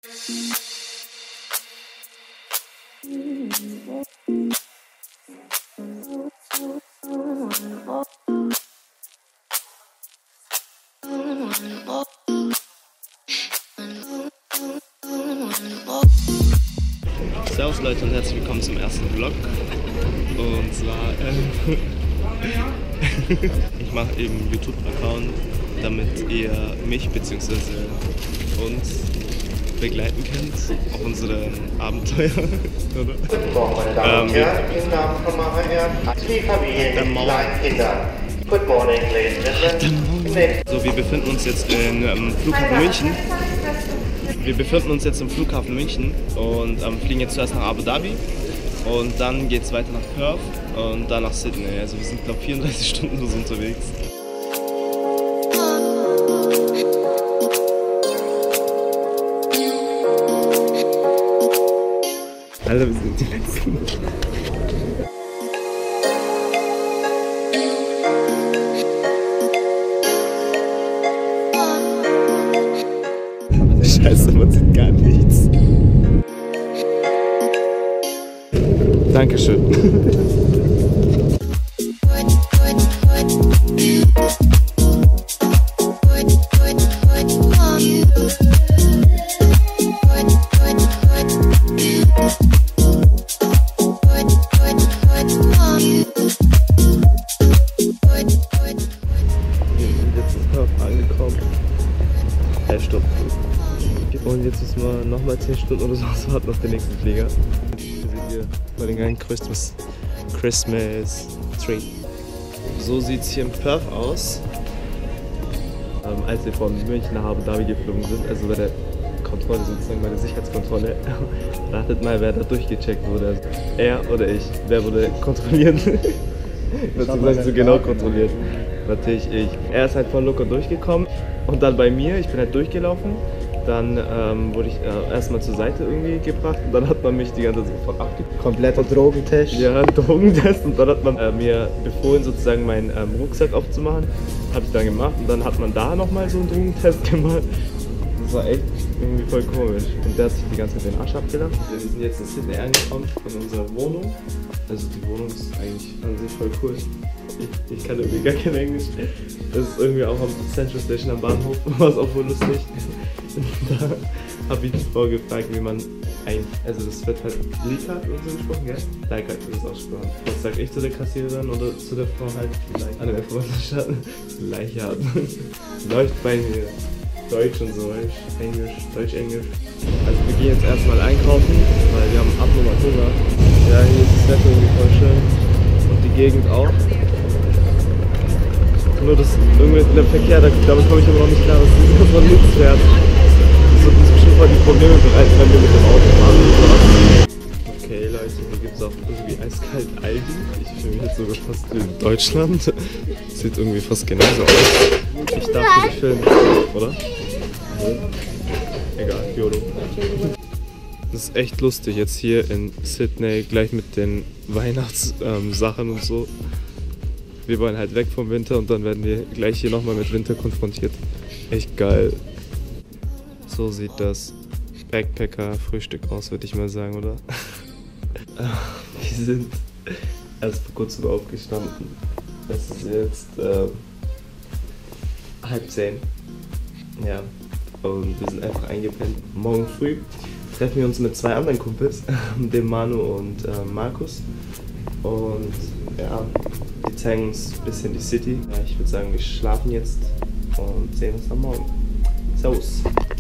Servus Leute und herzlich willkommen zum ersten Vlog. Und zwar, ich mache eben einen YouTube-Account, damit ihr mich bzw. uns begleiten könnt auf unseren Abenteuer. Meine Damen und Herren, im Namen von HR, die Familie mit kleinen Kindern. Good morning, ladies and gentlemen. So, wir befinden uns jetzt im Flughafen München. Und fliegen jetzt zuerst nach Abu Dhabi und dann geht es weiter nach Perth und dann nach Sydney. Also wir sind, glaube ich, 34 Stunden nur so unterwegs. Alter, wir sind die Letzten. Scheiße, man sieht gar nichts. Dankeschön. Und jetzt müssen wir nochmal 10 Stunden oder so warten auf den nächsten Flieger. Wir sind hier bei den geilen Christmas Tree. So sieht es hier in Perth aus. Als wir von München nach Abu Dhabi geflogen sind, also bei der Kontrolle sozusagen, bei der Sicherheitskontrolle, ratet mal, wer da durchgecheckt wurde. Er oder ich? Wer wurde kontrolliert? Beziehungsweise so genau kontrolliert. Natürlich ich. Er ist halt von locker durchgekommen und dann bei mir, ich bin halt durchgelaufen. Dann wurde ich erstmal zur Seite irgendwie gebracht und dann hat man mich die ganze Zeit sofort abgeguckt. Kompletter Drogentest? Ja, Drogentest, und dann hat man mir befohlen, sozusagen meinen Rucksack aufzumachen. Habe ich dann gemacht und dann hat man da nochmal so einen Drogentest gemacht. Das war echt irgendwie voll komisch und der hat sich die ganze Zeit den Arsch abgelacht. Wir sind jetzt in Sydney angekommen in unserer Wohnung. Also die Wohnung ist eigentlich an sich voll cool. Ich kann irgendwie gar kein Englisch. Das ist irgendwie auch am Central Station am Bahnhof, war es auch wohl lustig. Da habe ich die Frau gefragt, wie man eigentlich, also das wird halt Leichhardt und so gesprochen, gell? Leichhardt wird das ausgesprochen. Was sag ich zu der Kassiererin oder zu der Frau halt? An der Vorderstadt? Leichhardt. Läuft bei mir. Deutsch und so, Englisch, Deutsch-Englisch. Also wir gehen jetzt erstmal einkaufen, weil wir haben abnormal Hunger. Ja, hier ist das Wetter irgendwie voll schön. Und die Gegend auch. Nur das irgendwie der Verkehr, damit komme ich aber noch nicht klar, dass man nichts fährt. Das wird uns bestimmt mal die Probleme bereiten, wenn wir mit dem Auto fahren oder sowas. Okay Leute, hier gibt es auch irgendwie eiskalt Aldi. Ich fühle mich jetzt sogar fast in Deutschland. Sieht irgendwie fast genauso aus. Ich darf nicht filmen, oder? Egal, YOLO. Das ist echt lustig jetzt hier in Sydney, gleich mit den Weihnachtssachen und so. Wir wollen halt weg vom Winter und dann werden wir gleich hier nochmal mit Winter konfrontiert. Echt geil. So sieht das Backpacker-Frühstück aus, würde ich mal sagen, oder? Wir sind erst vor kurzem aufgestanden. Es ist jetzt 9:30. Ja, und wir sind einfach eingepennt. Morgen früh treffen wir uns mit 2 anderen Kumpels, dem Manu und Markus. Und ja, die zeigen uns ein bisschen die City. Ja, ich würde sagen, wir schlafen jetzt und sehen uns am Morgen. Servus!